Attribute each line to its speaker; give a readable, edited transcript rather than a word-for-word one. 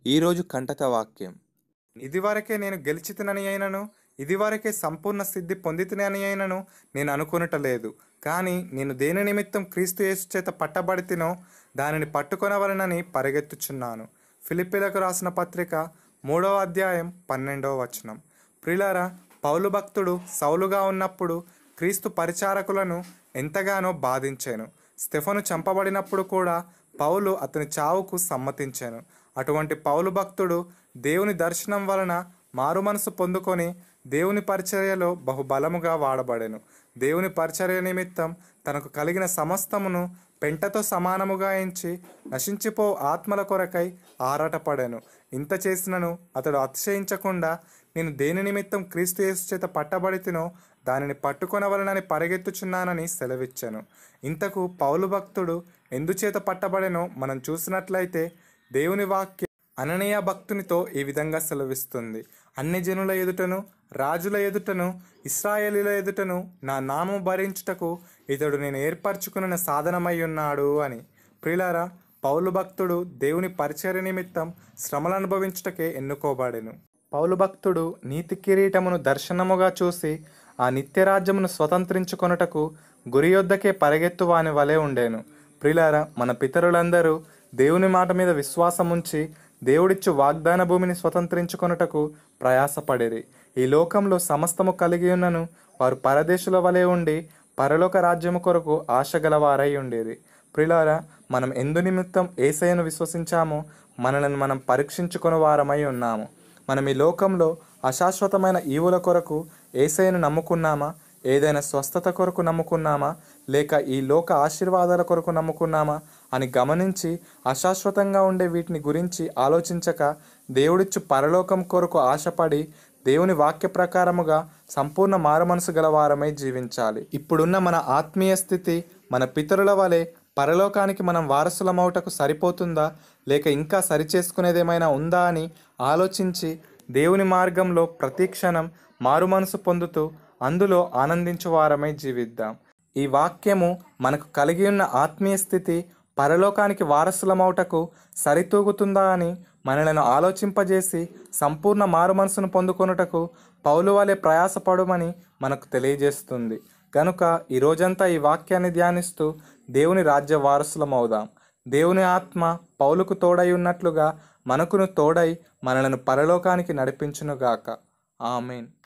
Speaker 1: ఈరోజు కంటకవాక్యం.
Speaker 2: ఇదివరకే నేను గెలిచితినని అయినను, ఇదివరకే సంపూర్ణ సిద్ధి పొందితినని అయినను నేను అనుకొనుటలేదు. కానీ నేను దేని నిమిత్తం క్రీస్తు యేసు చేత పట్టబడితినో దానిని పట్టుకొనవలెనని పరిగెత్తుచున్నాను. ఫిలిప్పీలకు రాసిన పత్రిక 3వ అధ్యాయం 12వ వచనం. ప్రియులారా, పౌలు భక్తుడు సౌలుగా ఉన్నప్పుడు క్రీస్తు పరిచారకులను ఎంతగానో బాధించాను. స్టెఫను చంపబడినప్పుడు కూడా పౌలు అతని చావుకు సమ్మతించాను. అటువంటి పౌలు భక్తుడు దేవుని దర్శనం వలన మారు మనసు పొందుకొని దేవుని పరిచర్యలో బహుబలముగా వాడబడెను. దేవుని పరిచర్య నిమిత్తం తనకు కలిగిన సమస్తమును పెంటతో సమానముగా ఎంచి నశించిపో ఆత్మల కొరకై ఆరాటపడాను. ఇంత చేసినను అతడు అతిశయించకుండా, నేను దేని నిమిత్తం క్రీస్తు యేసు చేత పట్టబడితినో దానిని పట్టుకొనవలనని పరిగెత్తుచున్నానని సెలవిచ్చాను. ఇంతకు పౌలు భక్తుడు ఎందుచేత పట్టబడెనో మనం చూసినట్లయితే దేవుని వాక్యం అననీయ భక్తునితో ఈ విధంగా సెలవిస్తుంది: అన్ని జనుల ఎదుటను, రాజుల ఎదుటను, ఇశ్రాయేలీల ఎదుటను నా నామము భరించుటకు ఇతడు నేను ఏర్పరచుకున్న సాధనమై ఉన్నాడు అని. ప్రియులారా, పౌలు భక్తుడు దేవుని పరిచర్య నిమిత్తం శ్రమలు అనుభవించుటకే ఎన్నుకోబడెను. పౌలు భక్తుడు నీతి కిరీటమును దర్శనముగా చూసి ఆ నిత్యరాజ్యమును స్వతంత్రించుకొనుటకు గురి యొద్దకే పరిగెత్తు వాని వలె ఉండేను. ప్రియులారా, మన పితరులందరూ దేవుని మాట మీద విశ్వాసముంచి దేవుడిచ్చు వాగ్దాన భూమిని స్వతంత్రించుకొనుటకు ప్రయాసపడిరి. ఈ లోకంలో సమస్తము కలిగి ఉన్నను వారు పరదేశుల వలె ఉండి పరలోక రాజ్యము కొరకు ఆశ గలవారై ఉండేది. ప్రియులారా, మనం ఎందు నిమిత్తం యేసయ్యను విశ్వసించామో మనలను మనం పరీక్షించుకుని వారమై ఉన్నాము. మనం ఈ లోకంలో అశాశ్వతమైన ఈవుల కొరకు యేసయ్యను నమ్ముకున్నామా? ఏదైనా స్వస్థత కొరకు నమ్ముకున్నామా? లేక ఈ లోక ఆశీర్వాదాల కొరకు నమ్ముకున్నామా అని గమనించి అశాశ్వతంగా ఉండే వీటిని గురించి ఆలోచించక దేవుడిచ్చు పరలోకం కొరకు ఆశపడి దేవుని వాక్య ప్రకారముగా సంపూర్ణ మారుమనసు గల వారమై జీవించాలి. ఇప్పుడున్న మన ఆత్మీయ స్థితి మన పితరుల వలె పరలోకానికి మనం వారసులమవుటకు సరిపోతుందా, లేక ఇంకా సరిచేసుకునేదేమైనా ఉందా అని ఆలోచించి దేవుని మార్గంలో ప్రతి క్షణం మారుమనసు పొందుతూ అందులో ఆనందించు వారమై జీవిద్దాం. ఈ వాక్యము మనకు కలిగి ఉన్న ఆత్మీయ స్థితి పరలోకానికి వారసులమవుటకు సరితూగుతుందా అని మనలను ఆలోచింపజేసి సంపూర్ణ మారు మనసును పొందుకొనుటకు పౌలు వలె ప్రయాసపడమని మనకు తెలియజేస్తుంది. కనుక ఈ రోజంతా ఈ వాక్యాన్ని ధ్యానిస్తూ దేవుని రాజ్య వారసులమవుదాం. దేవుని ఆత్మ పౌలుకు తోడై ఉన్నట్లుగా మనకును తోడై మనలను పరలోకానికి నడిపించునుగాక. ఆమేన్.